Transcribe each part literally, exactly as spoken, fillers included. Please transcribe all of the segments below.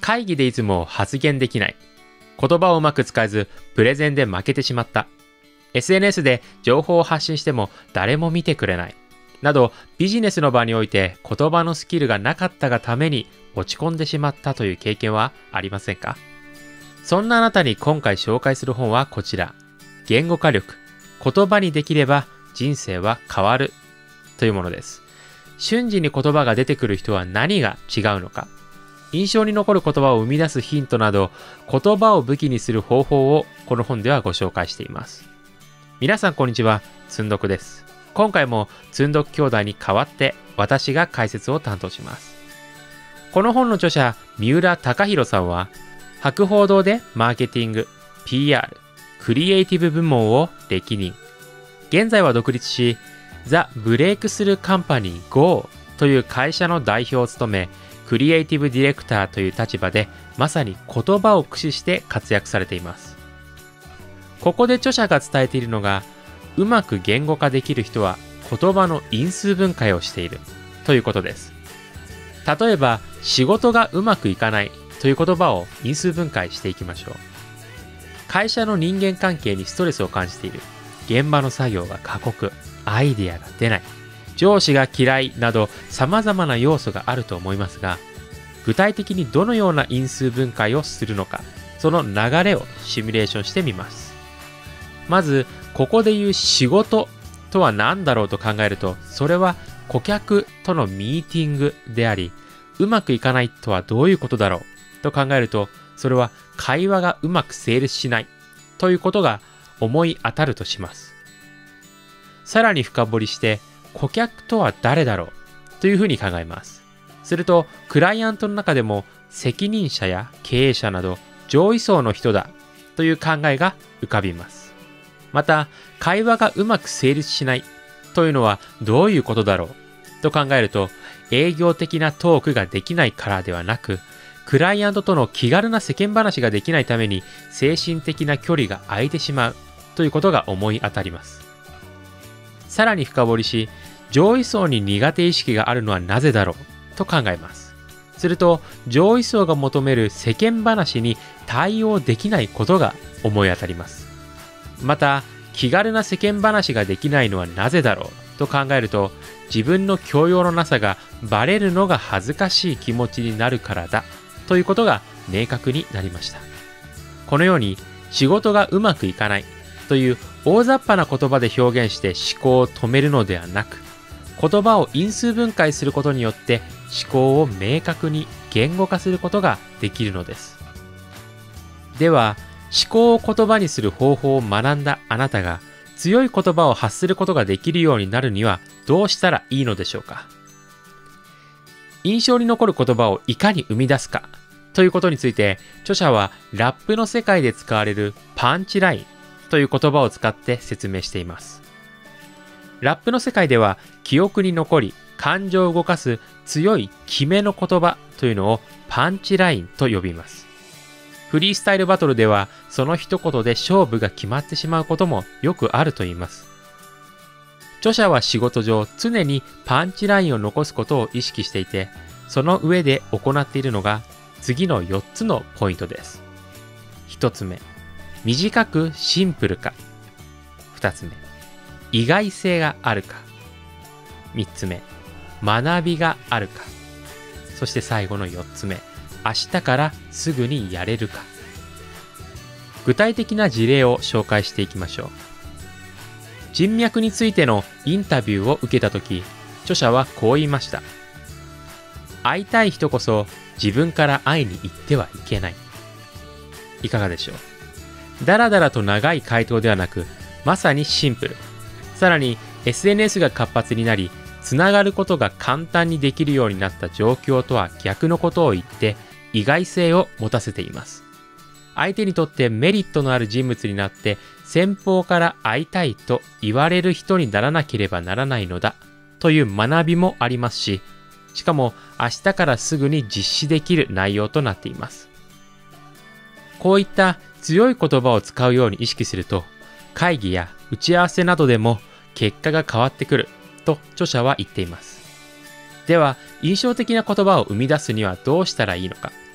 会議でいつも発言できない。言葉をうまく使えず、プレゼンで負けてしまった。エスエヌエス で情報を発信しても誰も見てくれない。など、ビジネスの場において言葉のスキルがなかったがために落ち込んでしまったという経験はありませんか？そんなあなたに今回紹介する本はこちら。言語化力。言葉にできれば人生は変わるというものです。瞬時に言葉が出てくる人は何が違うのか。印象に残る言葉を生み出すヒントなど、言葉を武器にする方法をこの本ではご紹介しています。皆さんこんにちは、つんどくです。今回もつんどく兄弟に代わって私が解説を担当します。この本の著者、三浦貴弘さんは、博報堂でマーケティング、ピーアール、クリエイティブ部門を歴任。現在は独立し、ザ・ブレイクスルーカンパニー ゴー という会社の代表を務め、クリエイティブディレクターという立場でまさに言葉を駆使して活躍されています。ここで著者が伝えているのが、うまく言語化できる人は言葉の因数分解をしているということです。例えば、仕事がうまくいかないという言葉を因数分解していきましょう。会社の人間関係にストレスを感じている。現場の作業が過酷。アイデアが出ない。上司が嫌いなど様々な要素があると思いますが、具体的にどのような因数分解をするのか、その流れをシミュレーションしてみます。まず、ここで言う仕事とは何だろうと考えると、それは顧客とのミーティングであり、うまくいかないとはどういうことだろうと考えると、それは会話がうまく成立しないということが思い当たるとします。さらに深掘りして、顧客とは誰だろうというふうに考えます。すると、クライアントの中でも責任者や経営者など上位層の人だという考えが浮かびます。また、会話がうまく成立しないというのはどういうことだろうと考えると、営業的なトークができないからではなく、クライアントとの気軽な世間話ができないために精神的な距離が空いてしまうということが思い当たります。さらに深掘りし、上位層に苦手意識があるのはなぜだろうと考えます。すると、上位層が求める世間話に対応できないことが思い当たります。また、気軽な世間話ができないのはなぜだろうと考えると、自分の教養のなさがバレるのが恥ずかしい気持ちになるからだということが明確になりました。このように、仕事がうまくいかないという大雑把な言葉で表現して思考を止めるのではなく、言葉を因数分解することによって思考を明確に言語化することができるのです。では、思考を言葉にする方法を学んだあなたが強い言葉を発することができるようになるにはどうしたらいいのでしょうか。印象に残る言葉をいかに生み出すかということについて、著者はラップの世界で使われるパンチラインという言葉を使って説明しています。ラップの世界では記憶に残り感情を動かす強い決めの言葉というのをパンチラインと呼びます。フリースタイルバトルではその一言で勝負が決まってしまうこともよくあると言います。著者は仕事上常にパンチラインを残すことを意識していて、その上で行っているのが次のよっつのポイントです。ひとつめ、短くシンプルか。ふたつめ、意外性があるか。みっつめ、学びがあるか。そして最後のよっつめ、明日からすぐにやれるか。具体的な事例を紹介していきましょう。人脈についてのインタビューを受けたとき、著者はこう言いました。会いたい人こそ自分から会いに行ってはいけない。いかがでしょう。だらだらと長い回答ではなく、まさにシンプル。さらに エスエヌエス が活発になり、つながることが簡単にできるようになった状況とは逆のことを言って、意外性を持たせています。相手にとってメリットのある人物になって、先方から会いたいと言われる人にならなければならないのだという学びもありますし、しかも明日からすぐに実施できる内容となっています。こういった強い言葉を使うように意識すると、会議や打ち合わせなどでも結果が変わってくると著者は言っています。では、印象的な言葉を生み出すにはどうしたらいいのか。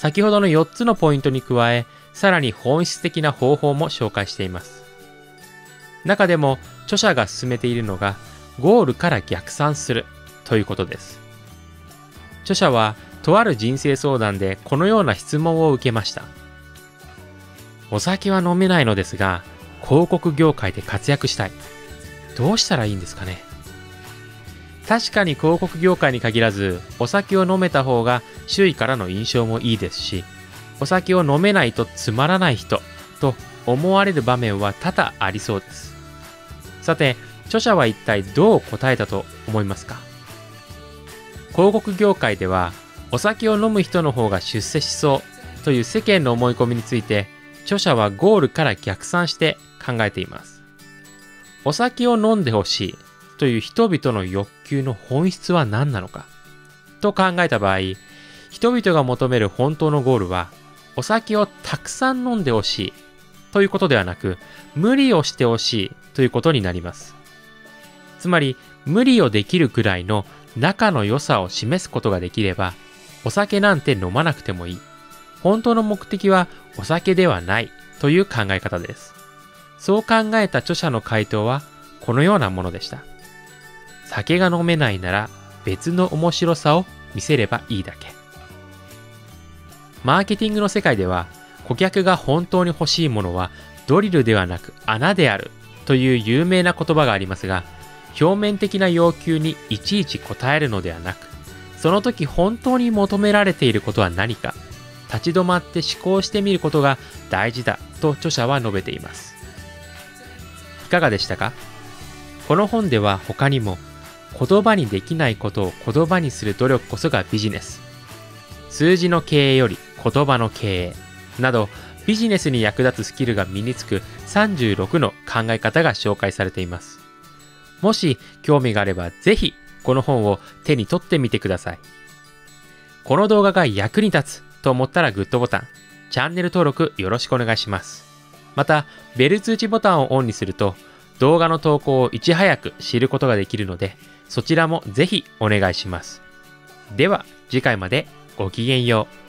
先ほどのよっつのポイントに加え、さらに本質的な方法も紹介しています。中でも著者が進めているのが、ゴールから逆算するということです。著者はとある人生相談でこのような質問を受けました。お酒は飲めないのですが、広告業界で活躍したい。どうしたらいいんですかね。確かに広告業界に限らず、お酒を飲めた方が周囲からの印象もいいですし、お酒を飲めないとつまらない人と思われる場面は多々ありそうです。さて、著者は一体どう答えたと思いますか。広告業界では、お酒を飲む人の方が出世しそうという世間の思い込みについて、著者はゴールから逆算して考えています。お酒を飲んでほしいという人々の欲求の本質は何なのかと考えた場合、人々が求める本当のゴールは、お酒をたくさん飲んでほしいということではなく、無理をしてほしいということになります。つまり、無理をできるくらいの仲の良さを示すことができれば、お酒なんて飲まなくてもいい。本当の目的はお酒ではないという考え方です。そう考えた著者の回答はこのようなものでした。酒が飲めないなら別の面白さを見せればいいだけ。マーケティングの世界では、顧客が本当に欲しいものはドリルではなく穴であるという有名な言葉がありますが、表面的な要求にいちいち答えるのではなく、その時本当に求められていることは何か、立ち止まって思考してみることが大事だと著者は述べています。いかがでしたか？この本では他にも、言葉にできないことを言葉にする努力こそがビジネス、数字の経営より言葉の経営など、ビジネスに役立つスキルが身につくさんじゅうろくの考え方が紹介されています。もし興味があればぜひこの本を手に取ってみてください。この動画が役に立つと思ったらグッドボタン、チャンネル登録よろしくお願いします。また、ベル通知ボタンをオンにすると動画の投稿をいち早く知ることができるので、そちらもぜひお願いします。では次回までごきげんよう。